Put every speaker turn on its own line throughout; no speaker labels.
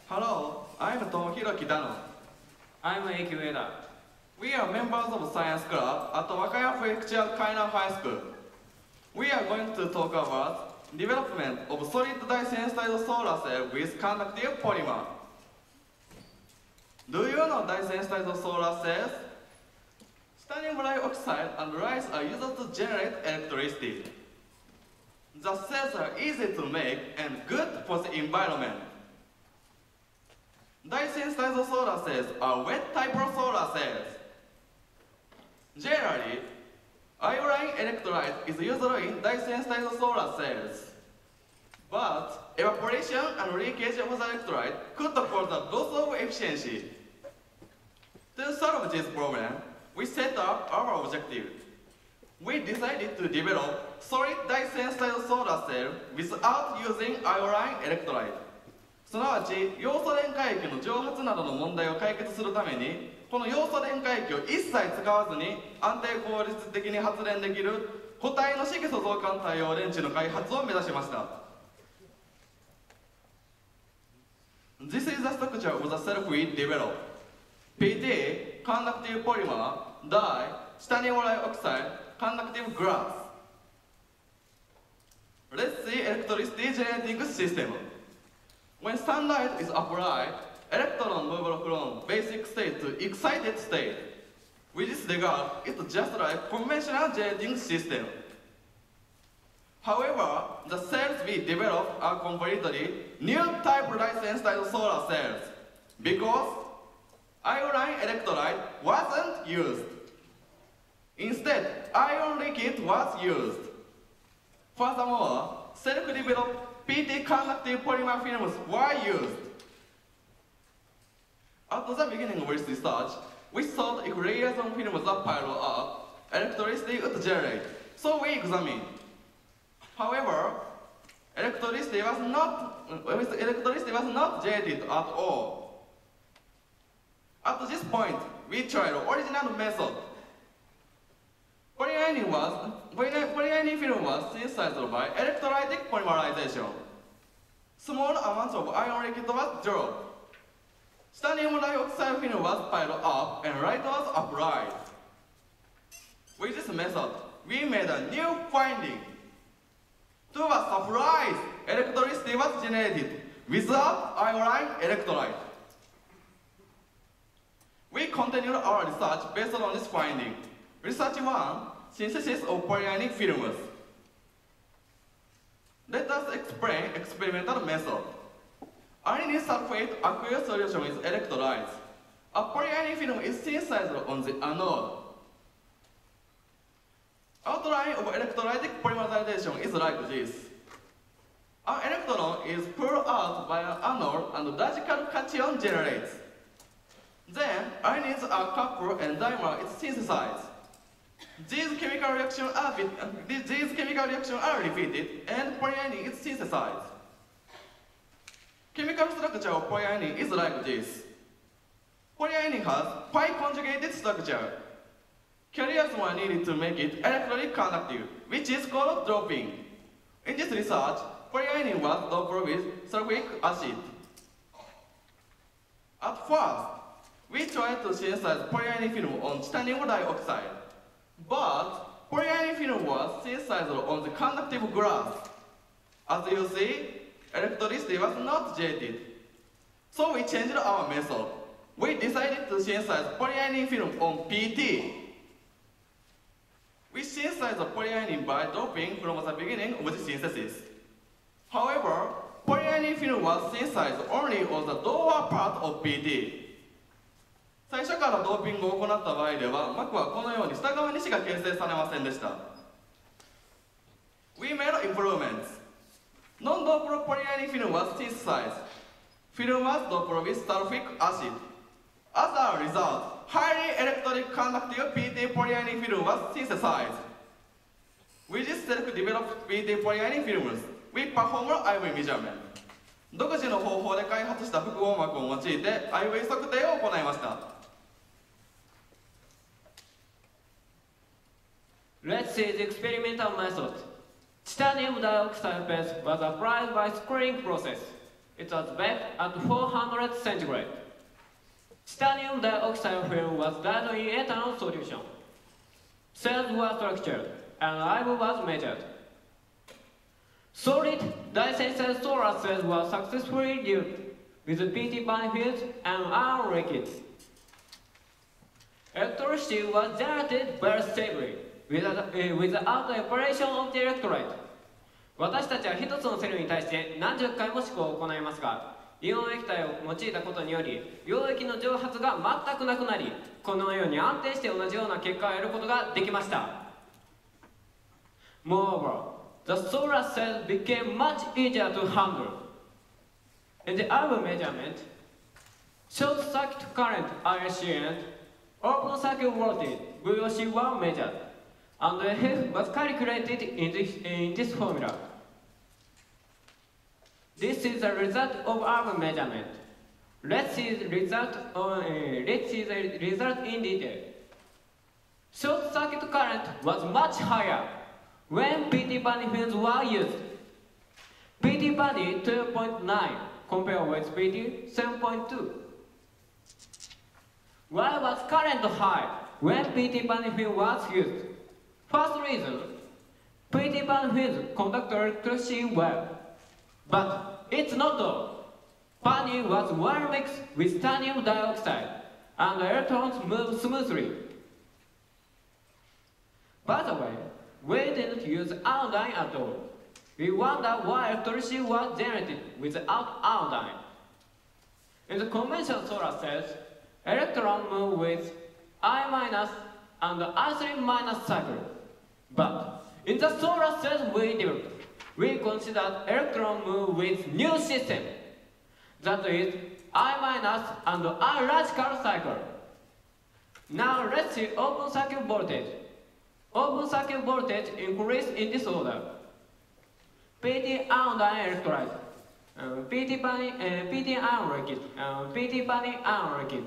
Hello, I'm Tomohiro Kitano.
I'm Eiki Ueda.
We are members of Science Club at Wakaya Prefecture Kainan High School. We are going to talk about development of solid dye-sensitized solar cell with conductive polymer. Do you know dye-sensitized solar cells? Titanium dioxide and rice are used to generate electricity. The cells are easy to make and good for the environment. Dye-sensitized solar cells are wet type of solar cells. Generally, iodine electrolyte is used in dye-sensitized solar cells. But evaporation and leakage of the electrolyte could cause a loss of efficiency. To solve this problem, we set up our objective. We decided to develop solid dye-sensitized solar cell without using iodine electrolyte. すなわち、ヨウ素電解液の蒸発などの問題を解決するために、このヨウ素電解液を一切使わずに安定効率的に発電できる固体の色素増換対応電池の開発を目指しました。This is the structure of the cell we developed. PT, conductive polymer, dye, titanium dioxide, conductive glass. Let's see electricity generating system. When sunlight is applied, electrons move from basic state to excited state. With this regard, it's just like conventional generating system. However, the cells we develop are completely new type dye-sensitized solar cells because iodine electrolyte wasn't used. Instead, ion liquid was used. Furthermore, self-developed PT conductive polymer films were used. At the beginning of this research, we thought if layers on films are piled up, electricity would generate, so we examined. However, electricity was not generated at all. At this point, we tried the original method. Polyethylene film was synthesized by electrolytic polymerization. Small amounts of ion liquid was dropped. Titanium dioxide film was piled up and light was applied. With this method, we made a new finding. To our surprise, electricity was generated without iodine electrolyte. We continued our research based on this finding. Research 1, synthesis of polyethylene films. Let us explain experimental method. Aluminum sulfate aqueous solution is electrolyzed. A polyethylene film is synthesized on the anode. Outline of electrolytic polymerization is like this. An electron is pulled out by an anode and radical cation generates. Then, ions are coupled and dimer is synthesized. These chemical reactions are repeated and polyethylene is synthesized. Chemical structure of polyethylene is like this. Polyethylene has pi conjugated structure. Carriers were needed to make it electrically conductive, which is called doping. In this research, polyethylene was doped with sulfuric acid. At first, we tried to synthesize polyethylene film on titanium dioxide. But polyethylene film was synthesized on the conductive glass. As you see, electricity was not generated. So we changed our method. We decided to synthesize polyethylene film on PT. We synthesized the polyethylene by doping from the beginning of the synthesis. However, polyethylene film was synthesized only on the lower part of PT. 最初からドーピングを行った場合では、膜はこのように下側にしか形成されませんでした。We made improvements. Non-doped polyethylene film was synthesized. Film was doped with sulfuric acid. As a result, highly electric conductive PT polyethylene film was synthesized. With this self-developed PT polyethylene films, we performed IV measurement. 独自の方法で開発した複合膜を用いて IV 測定を行いました。
Let's see the experimental method. Titanium dioxide paste was applied by screening process. It was baked at 400 centigrade. Titanium dioxide film was dried in ethanol solution. Cells were structured, and life was measured. Solid dye-sensed solar cells were successfully used with PT benefits and iron leakage. Electricity was generated very stably without the operation of the electrolyte. 私たちは一つのセルに対して何十回も思考を行いますが、イオン液体を用いたことにより、溶液の蒸発が全くなくなり、このように安定して同じような結果を得ることができました。Moreover, the solar cells became much easier to handle. In the other measurement, short circuit current IC and open circuit voltage VOC were measured, and the F was calculated in this formula. This is the result of our measurement. Let's see the result in detail. Short circuit current was much higher when PT body films were used. PT body 12.9 compared with PT 7.2. Why was current high when PT body film was used? First reason, PT body films conduct electricity well. But it's not all. Body was well mixed with titanium dioxide, and the electrons move smoothly. By the way, we didn't use iodine at all. We wonder why electricity was generated without iodine. In the conventional solar cells, electrons move with I- and I3- cycle. But in the solar cells we developed, we considered electron move with new system, that is I- and I radical cycle. Now let's see open circuit voltage. Open circuit voltage increase in this order. PT iodine electrolyte, PT iron liquid, PT iron liquid.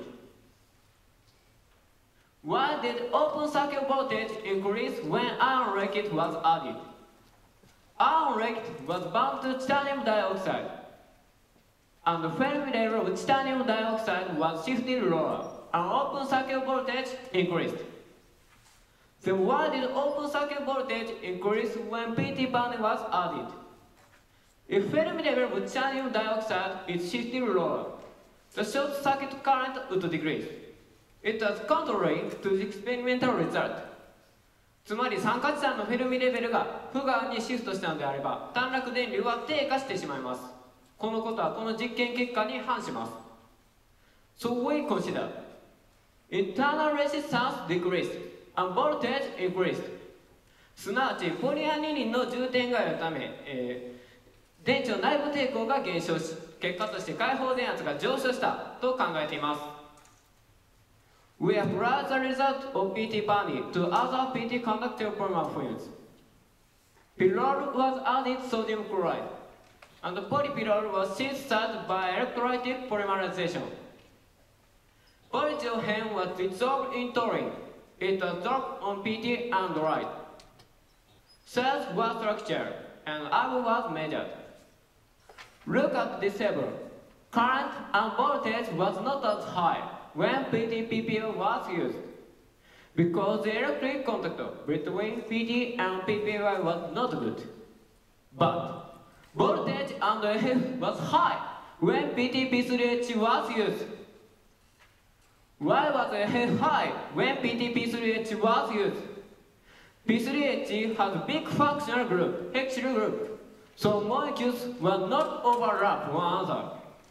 Why did open circuit voltage increase when iron liquid was added? Iron liquid was bound to titanium dioxide, and the Fermi level of titanium dioxide was shifted lower, and open circuit voltage increased. Then why did open circuit voltage increase when PT band was added? If Fermi level of titanium dioxide is shifted lower, the short circuit current would decrease. It was contrary to the experimental result. つまり酸化チタンのフェルミレベルが負側にシフトしたのであれば、短絡電流は低下してしまいます。このことはこの実験結果に反します。So we consider internal resistance decreased and voltage increased. すなわちポリアニリンの充填があるため、電池の内部抵抗が減少し、結果として開放電圧が上昇したと考えています。We applied the result of PT bonding to other PT conductive polymer films. Pyrrole was added sodium chloride, and polypyrrole was synthesized by electrolytic polymerization. Polythiohane was dissolved in taurine. It was dropped on PT and dried. Cells were structured, and I was measured. Look at this table. Current and voltage was not as high when PT-PPO was used, because the electric contact between PT and PPY was not good. But voltage and F was high when PT-P3H was used. Why was F high when PT-P3H was used? P3H has a big functional group, hexyl group, so molecules will not overlap one another.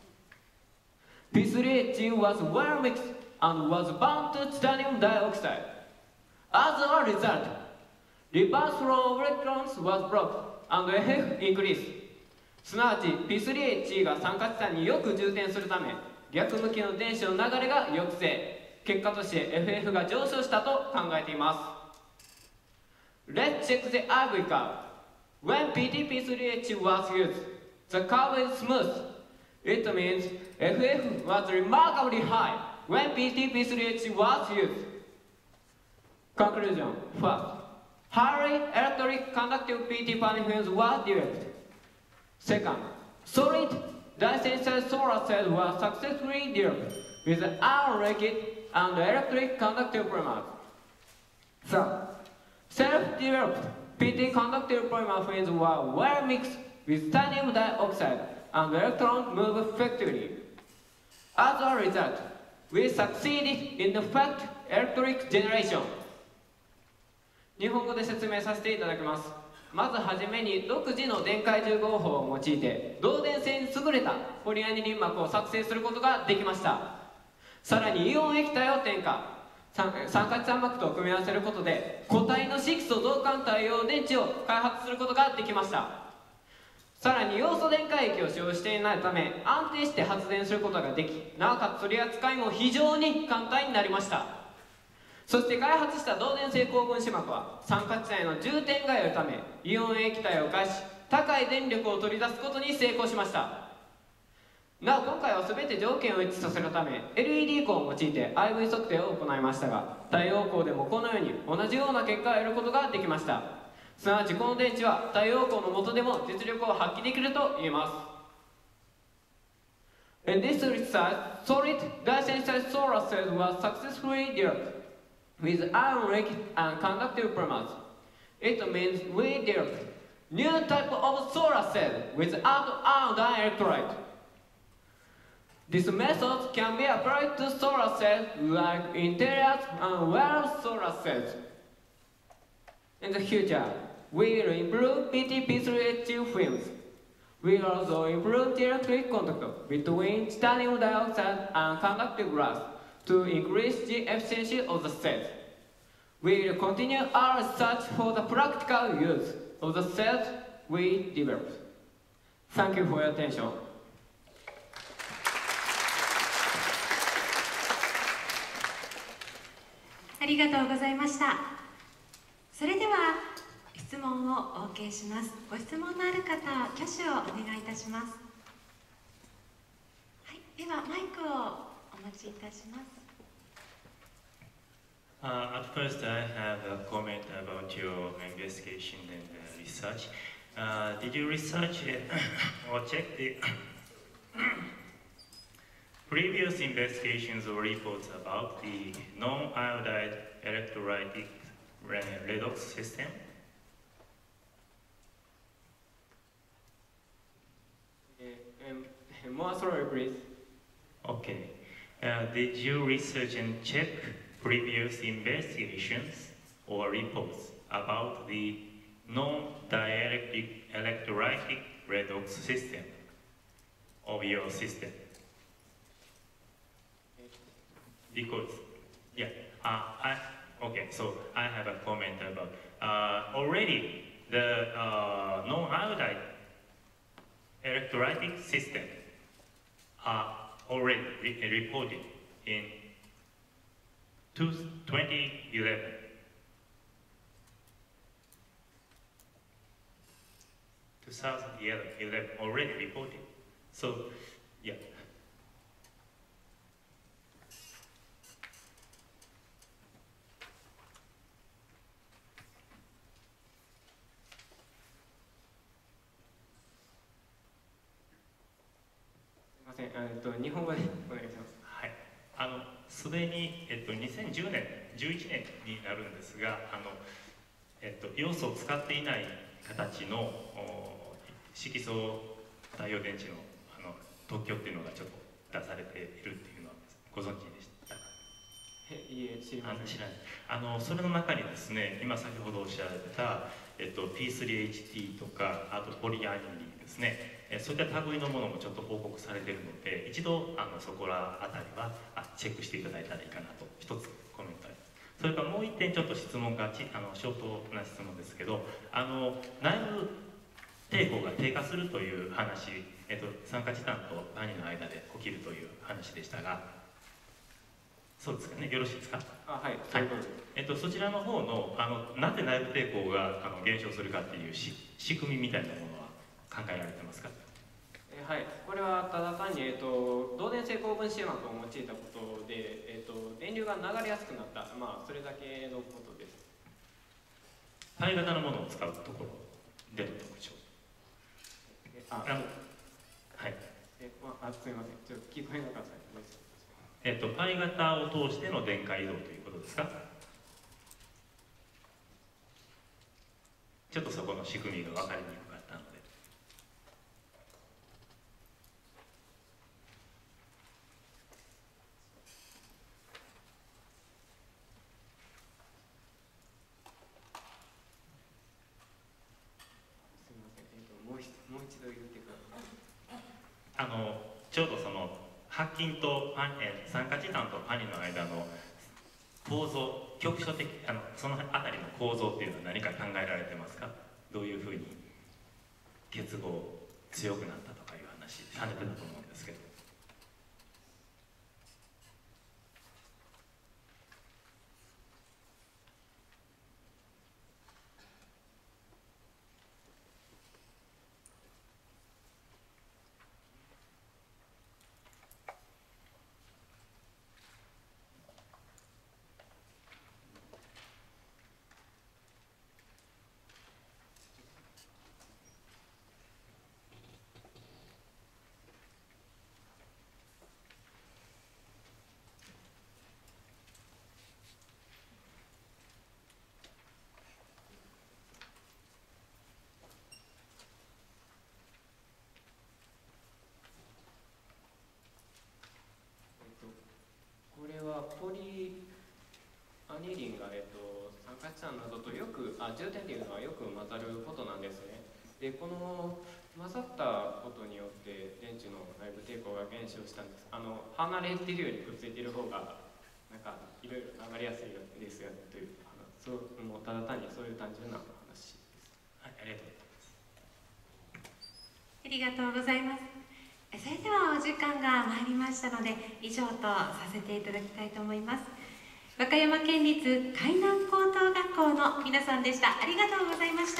P3H was well mixed and was bound to titanium dioxide. As a result, reverse flow of electrons was blocked and F increased. すなわち P3H が酸化チタンによく充填するため、逆向きの電子の流れが抑制。結果として FF が上昇したと考えています。Let's check the ivory curve. When PT-P3H was used, the curve is smooth. It means FF was remarkably high when PT-P3H was used. Conclusion. First, highly electric conductive PT panel films were developed. Second, solid dye-sensed solar cells were successfully developed with unrated and electric conductive polymers. Third, self-developed PT conductive polymer films were well mixed with titanium dioxide and electrons move effectively. As a result, we succeeded in the fact electric generation. 日本語で説明させていただきます。まずはじめに独自の電解重合法を用いて導電性に優れたポリアニリン膜を作成することができました。さらにイオン液体を添加、酸化地酸膜と組み合わせることで固体の色素導管対応電池を開発することができました。さらに要素電解液を使用していないため安定して発電することができ、なおかつ取り扱いも非常に簡単になりました。そして開発した導電性高分子膜は酸化地帯の重点が得るためイオン液体を介し高い電力を取り出すことに成功しました。なお今回は全て条件を一致させるため LED 光を用いて IV 測定を行いましたが、太陽光でもこのように同じような結果を得ることができました。すなわちこの電池は太陽光の下でも実力を発揮できると言えます。In this research, solid dye-sensed solar cells were successfully developed with unrated and conductive polymers. It means we developed new type of solar cell without ion dielectrolyte. This method can be applied to solar cells like interiors and warehouse solar cells. In the future, we will improve PTP3HU films. We will also improve the electric contact between titanium dioxide and conductive glass to increase the efficiency of the cells. We will continue our research for the practical use of the cells we developed. Thank you for your attention.
ありがとうございました。それでは質問をお受けします。ご質問のある方、挙手をお願いいたします。はい、ではマイクをお持ちいたします。
At first, I have a comment about your investigation and research. Did you research or check the previous investigations or reports about the non-iodide electrolytic redox system?
More slowly, please.
Okay. Did you research and check previous investigations or reports about the non-dielectric electrolytic redox system of your system? Because, yeah, okay, so I have a comment about already the non-iodide electrolytic system are already reported in 2011. Already reported. So, yeah.
日本語でお願いします。
はい。すでに2010年、11年になるんですが、要素を使っていない形の色素太陽電池の特許っていうのがちょっと出されているっていうのはご存知でしたか？
いいえ、知りません。
知らない。それの中にですね、今先ほどおっしゃられた、P3HT とか、あとポリアニリンですね、そういった類のものもちょっと報告されているので、一度そこらあたりはチェックしていただいたらいいかなと一つコメントあります。それからもう一点ちょっと質問がショートな質問ですけど、内部抵抗が低下するという話、酸化チタンとバニの間で起きるという話でしたが、そうですかね、よろしいですか？
はい、そういうことです。
そちらの方のなぜ内部抵抗が減少するかっていう仕組みみたいなものは考えられてますか？
はい、これはただ単に、導電性高分子膜を用いたことで、電流が流れやすくなった、それだけのことです。
対型のものを使うところでの特徴。はい。
すみません、ちょっと聞こえなかった。
パイ型を通しての電解移動ということですか？ちょっとそこの仕組みが分かりにくかったので。
すみません、もう一度言ってください。
ちょうどその白金と酸化チタンとパニの間の構造、局所的そのあたりの構造っていうのは何か考えられてますか？どういうふうに結合強くなったとかいう話されてたと思うんですけど。
これはポリアニリンが、酸化チタンなどとよく充填っていうのはよく混ざることなんですね。でこの混ざったことによって電池の内部抵抗が減少したんです。離れてるよりくっついてる方がなんかいろいろ流れやすいですよねというもうただ単にそういう単純な話です。
はい、ありがとうございます。
ありがとうございます。それではお時間が参りましたので以上とさせていただきたいと思います。和歌山県立海南高等学校の皆さんでした。ありがとうございました。